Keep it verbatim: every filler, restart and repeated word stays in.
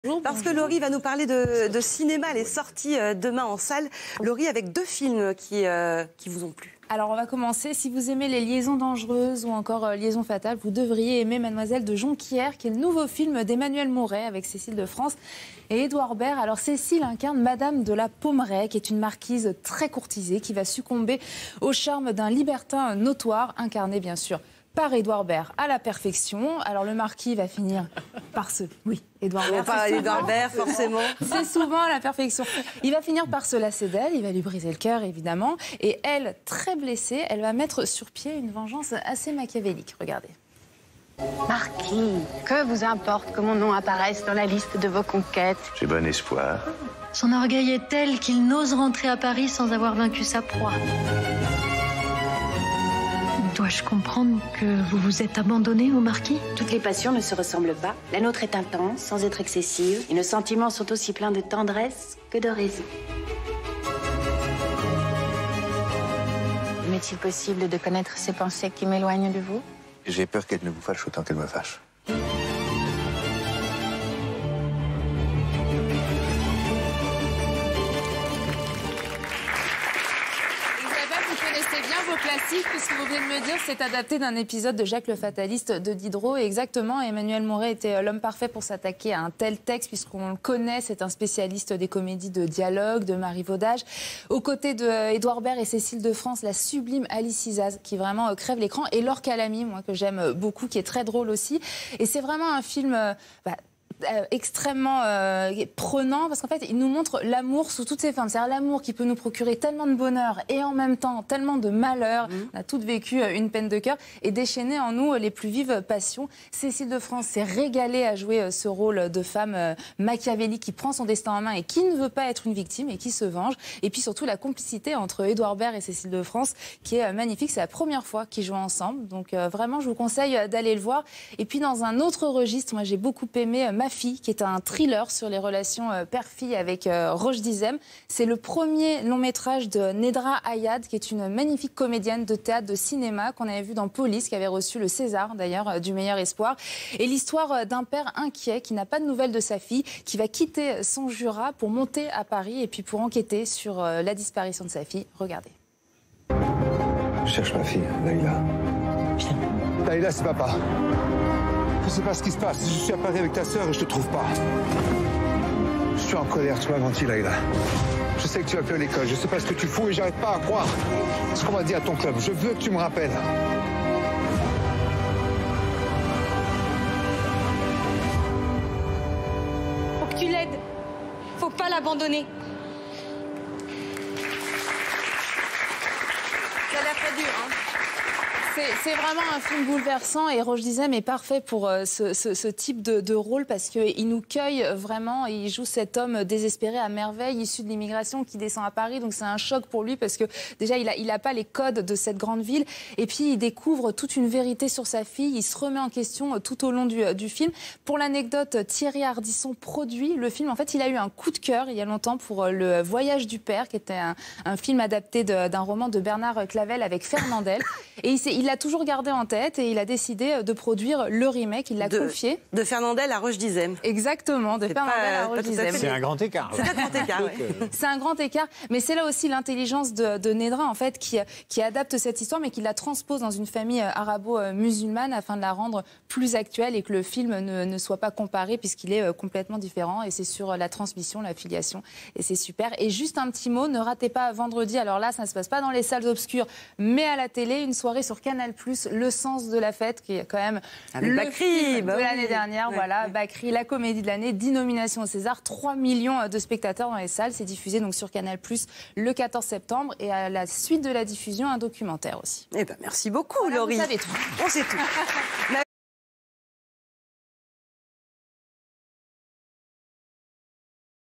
Bonjour, Parce bonjour. que Laurie va nous parler de, de cinéma, elle est sortie euh, demain en salle. Laurie, avec deux films qui, euh, qui vous ont plu. Alors on va commencer. Si vous aimez les liaisons dangereuses ou encore euh, liaisons fatales, vous devriez aimer Mademoiselle de Jonquière, qui est le nouveau film d'Emmanuel Mouret avec Cécile de France et Édouard Baird. Alors Cécile incarne Madame de la Pommeraye, qui est une marquise très courtisée, qui va succomber au charme d'un libertin notoire, incarné bien sûr par Édouard Baird à la perfection. Alors le marquis va finir par se... Oui, Édouard Baird. Pas Édouard Baird, forcément. C'est souvent à la perfection. Il va finir par se lasser d'elle, il va lui briser le cœur, évidemment. Et elle, très blessée, elle va mettre sur pied une vengeance assez machiavélique. Regardez. Marquis, que vous importe que mon nom apparaisse dans la liste de vos conquêtes? J'ai bon espoir. Son orgueil est tel qu'il n'ose rentrer à Paris sans avoir vaincu sa proie. Dois-je comprendre que vous vous êtes abandonné au marquis? Toutes les passions ne se ressemblent pas. La nôtre est intense, sans être excessive. Et nos sentiments sont aussi pleins de tendresse que de raison. M'est-il possible de connaître ces pensées qui m'éloignent de vous? J'ai peur qu'elle ne vous fâche autant qu'elle me fâche. C'est bien vos classiques, puisque vous venez de me dire que c'est adapté d'un épisode de Jacques le Fataliste de Diderot. Et exactement, Emmanuel Mouret était l'homme parfait pour s'attaquer à un tel texte, puisqu'on le connaît, c'est un spécialiste des comédies de dialogue, de marivaudage. Aux côtés d'Édouard Baird et Cécile de France, la sublime Alice Isaz, qui vraiment crève l'écran, et Laure Calamy, moi que j'aime beaucoup, qui est très drôle aussi. Et c'est vraiment un film... Bah, Euh, extrêmement euh, prenant, parce qu'en fait il nous montre l'amour sous toutes ses formes. C'est-à-dire l'amour qui peut nous procurer tellement de bonheur et en même temps tellement de malheur. Mmh. On a toutes vécu euh, une peine de cœur et déchaîné en nous euh, les plus vives passions. Cécile de France s'est régalée à jouer euh, ce rôle de femme euh, machiavélique qui prend son destin en main et qui ne veut pas être une victime et qui se venge. Et puis surtout la complicité entre Édouard Baird et Cécile de France qui est euh, magnifique. C'est la première fois qu'ils jouent ensemble, donc euh, vraiment je vous conseille euh, d'aller le voir. Et puis dans un autre registre, moi j'ai beaucoup aimé euh, Ma fille, qui est un thriller sur les relations euh, père-fille avec euh, Roche Dizem. C'est le premier long métrage de Nedra Ayad, qui est une magnifique comédienne de théâtre, de cinéma, qu'on avait vu dans Police, qui avait reçu le César d'ailleurs euh, du meilleur espoir. Et l'histoire euh, d'un père inquiet qui n'a pas de nouvelles de sa fille, qui va quitter son Jura pour monter à Paris et puis pour enquêter sur euh, la disparition de sa fille. Regardez. Je cherche ma fille, Laïla. Viens. Laïla, c'est papa. Je sais pas ce qui se passe. Je suis à Paris avec ta sœur et je te trouve pas. Je suis en colère, tu m'as menti, Laïla. Je sais que tu vas plus à l'école. Je sais pas ce que tu fous et j'arrête pas à croire ce qu'on m'a dit à ton club. Je veux que tu me rappelles. Faut que tu l'aides. Faut pas l'abandonner. Ça a l'air très dur, hein. C'est vraiment un film bouleversant et Roche Dizem est parfait pour euh, ce, ce, ce type de, de rôle parce qu'il nous cueille vraiment. Il joue cet homme désespéré à merveille, issu de l'immigration, qui descend à Paris. Donc c'est un choc pour lui parce que déjà il n'a il a pas les codes de cette grande ville. Et puis il découvre toute une vérité sur sa fille. Il se remet en question tout au long du, du film. Pour l'anecdote, Thierry Ardisson produit le film. En fait, il a eu un coup de cœur il y a longtemps pour Le Voyage du Père, qui était un, un film adapté d'un roman de Bernard Clavel avec Fernandel. Et il, il l'a toujours gardé en tête et il a décidé de produire le remake. Il l'a confié. De Fernandel à Roche Dizem. Exactement, de Fernandel à Roche Dizem. C'est un grand écart. C'est un grand écart, oui. C'est un grand écart. Mais c'est là aussi l'intelligence de, de Nedra, en fait, qui, qui adapte cette histoire, mais qui la transpose dans une famille arabo-musulmane afin de la rendre plus actuelle et que le film ne, ne soit pas comparé puisqu'il est complètement différent. Et c'est sur la transmission, la filiation. Et c'est super. Et juste un petit mot, ne ratez pas vendredi. Alors là, ça ne se passe pas dans les salles obscures, mais à la télé, une soirée sur Canal plus, Le Sens de la Fête, qui est quand même avec le Bakri, film bah de oui. l'année dernière. Ouais, voilà, ouais. Bakri, la comédie de l'année, dix nominations au César, trois millions de spectateurs dans les salles. C'est diffusé donc sur Canal plus le quatorze septembre. Et à la suite de la diffusion, un documentaire aussi. Eh ben, merci beaucoup, voilà, Laurie. Vous savez tout. On sait tout.